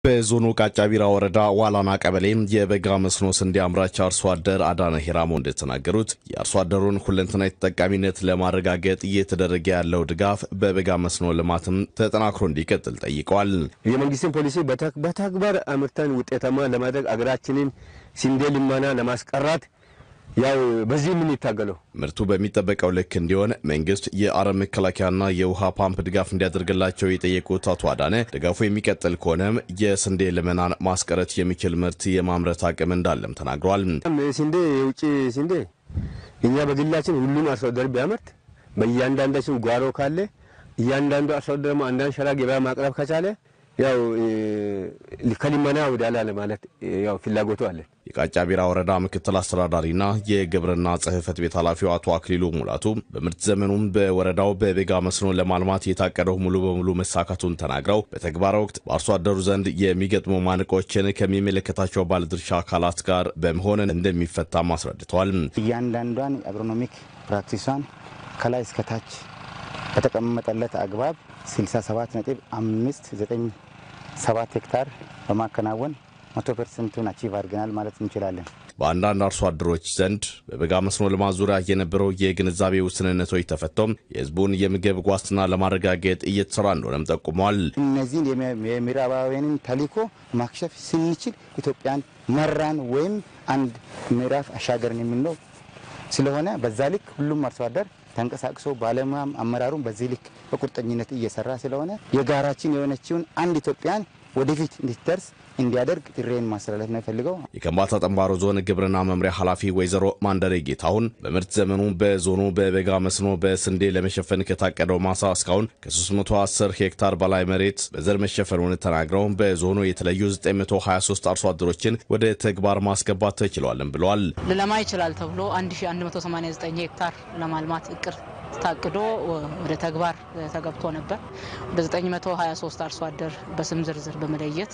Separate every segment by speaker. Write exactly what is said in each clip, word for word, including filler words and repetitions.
Speaker 1: በዞኑ ቃጫቢራ ወረዳ ዋላና ቀበሌ የበጋ መስኖ ስንዴ አምራች አርሶ አደር አዳነ ሂራሞ እንደተናገሩት የአርሶ አደሩን ሁለንተናዊ ተጠቃሚነት ለማረጋገጥ እየተደረገ ያለው ድጋፍ በበጋ መስኖ ልማትም ተጠናክሮ እንዲቀጥል ጠይቀዋል።
Speaker 2: የመንግስትን ፖሊሲ በተግባር አምርተን ውጤታማ ለማድረግ አገራችንን ስንዴ ልማና ለማስቀራት ያው በዚህ ምን ይታገለው
Speaker 1: ምርቱ በሚጠበቀው ልክ እንዲሆን መንግስት የአረም መከላከያና የውሃ ፓምፕ ድጋፍ እንዲያደርግላቸው የጠየቁት አቶ አዳነ ድጋፉ የሚቀጥል ከሆነም የስንዴ ልመናን ማስቀረት የሚችል ምርት የማምረት አቅም እንዳለም ተናግረዋል።
Speaker 2: ስንዴ የውጪ ስንዴ እኛ በግላችን ሁሉም አርሶ አደር ቢያመርት በእያንዳንዳችን ጓሮ ካለ እያንዳንዱ አርሶ አደር ደግሞ አንዳንድ ሸራ ገበያ ማቅረብ ከቻለ ያው ከሊመና ወዳላ ለማለት ያው ፍላጎቱ አለ።
Speaker 1: የቃጫቢራ ወረዳ ምክትል አስተዳዳሪና የግብርና ጽህፈት ቤት ኃላፊው አቶ አክሊሉ ሙላቱ በምርት ዘመኑም በወረዳው በበጋ መስኖ ለማልማት የታቀደው ሙሉ በሙሉ መሳካቱን ተናግረው በተግባር ወቅት በአርሶ አደሩ ዘንድ የሚገጥሙ ማነቆችን ከሚመለከታቸው ባለድርሻ አካላት ጋር በመሆን እንደሚፈታ አስረድተዋል።
Speaker 3: እያንዳንዷን አግሮኖሚክ ፕራክቲሷን ከላይ እስከ ታች በተቀመጠለት አግባብ ስልሳ ሰባት ነጥብ አምስት ዘጠኝ ሰባት ሄክታር በማከናወን መቶ ፐርሰንት አቺቭ አድርገናል ማለት እንችላለን።
Speaker 1: በአንዳንድ አርሶ አደሮች ዘንድ በበጋ መስኖ ልማት ዙሪያ የነበረው የግንዛቤ ውስንነቶች ተፈቶም የህዝቡን የምግብ ዋስትና ለማረጋገጥ እየተሰራ እንደሆነም ጠቁመዋል።
Speaker 3: እነዚህ የምዕራባውያንን ተልዕኮ ማክሸፍ ስንችል ኢትዮጵያን መራን ወይም አንድ ምዕራፍ አሻገርን የሚለው ስለሆነ በዛ ልክ ሁሉም አርሶ አደር ተንቀሳቅሶ ባለሙያም አመራሩን በዚህ ልክ በቁርጠኝነት እየሰራ ስለሆነ የጋራችን የሆነችውን አንድ ኢትዮጵያን ወደፊት እንድትደርስ እንዲያደርግ ጥሬን ማስተላለፍ ነው ፈልገው።
Speaker 1: የከምባታ ጠምባሮ ዞን ግብርና መምሪያ ኃላፊ ወይዘሮ ማንደሬ ጌታሁን በምርት ዘመኑ በዞኑ በበጋ መስኖ በስንዴ ለመሸፈን ከታቀደው ማሳ እስካሁን ከሶስት መቶ አስር ሄክታር በላይ መሬት በዘር መሸፈኑን ተናግረው በዞኑ የተለዩ ዘጠኝ መቶ ሃያ ሶስት አርሶ አደሮችን ወደ ተግባር ማስገባት ተችሏልም ብለዋል።
Speaker 4: ለለማ ይችላል ተብሎ አንድ ሺህ አንድ መቶ ሰማንያ ዘጠኝ ሄክታር ለማልማት እቅድ ታቅዶ ወደ ተግባር ተገብቶ ነበር። ወደ ዘጠኝ መቶ ሃያ ሶስት አርሶ አደር በስም ዝርዝር በመለየት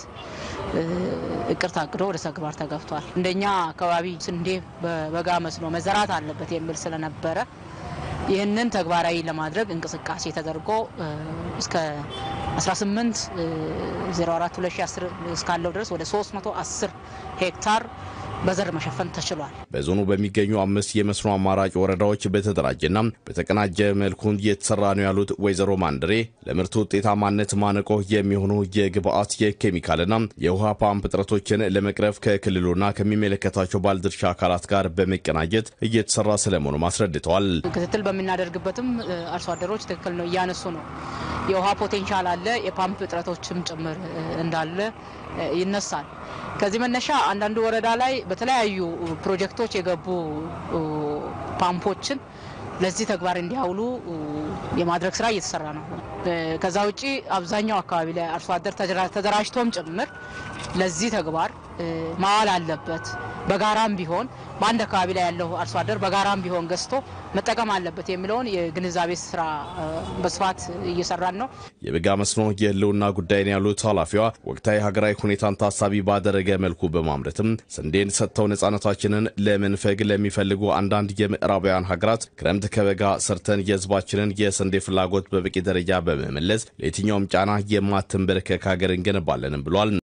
Speaker 4: እቅድ ታቅዶ ወደ ተግባር ተገብቷል። እንደኛ አካባቢ ስንዴ በበጋ መስኖ መዘራት አለበት የሚል ስለነበረ ይህንን ተግባራዊ ለማድረግ እንቅስቃሴ ተደርጎ እስከ አስራ ስምንት ዜሮ አራት ሁለት ሺህ አስር እስካለው ድረስ ወደ ሶስት መቶ አስር ሄክታር በዘር መሸፈን ተችሏል።
Speaker 1: በዞኑ በሚገኙ አምስት የመስኖ አማራጭ ወረዳዎች በተደራጀና በተቀናጀ መልኩ እየተሰራ ነው ያሉት ወይዘሮ ማንደሬ ለምርቱ ውጤታማነት ማነቆ የሚሆኑ የግብአት የኬሚካልና የውሃ ፓምፕ እጥረቶችን ለመቅረፍ ከክልሉና ከሚመለከታቸው ባለድርሻ አካላት ጋር በመቀናጀት እየተሰራ ስለመሆኑ አስረድተዋል።
Speaker 4: ክትትል በሚናደርግበትም አርሶ አደሮች ትክክል ነው እያነሱ ነው። የውሃ ፖቴንሻል አለ፣ የፓምፕ እጥረቶችም ጭምር እንዳለ ይነሳል። ከዚህ መነሻ አንዳንዱ ወረዳ ላይ በተለያዩ ፕሮጀክቶች የገቡ ፓምፖችን ለዚህ ተግባር እንዲያውሉ የማድረግ ስራ እየተሰራ ነው። ከዛ ውጪ አብዛኛው አካባቢ ላይ አርሶ አደር ተደራጅቶም ጭምር ለዚህ ተግባር ማዋል አለበት። በጋራም ቢሆን በአንድ አካባቢ ላይ ያለው አርሶ አደር በጋራም ቢሆን ገዝቶ መጠቀም አለበት የሚለውን የግንዛቤ ስራ በስፋት እየሰራን ነው።
Speaker 1: የበጋ መስኖ የህልውና ጉዳይ ነው ያሉት ኃላፊዋ ወቅታዊ ሀገራዊ ሁኔታን ታሳቢ ባደረገ መልኩ በማምረትም ስንዴን ሰጥተው ነጻነታችንን ለመንፈግ ለሚፈልጉ አንዳንድ የምዕራባውያን ሀገራት ክረምት ከበጋ ሰርተን የህዝባችንን የስንዴ ፍላጎት በበቂ ደረጃ በመመለስ ለየትኛውም ጫና የማትንበረከክ ሀገር እንገነባለንም ብሏል።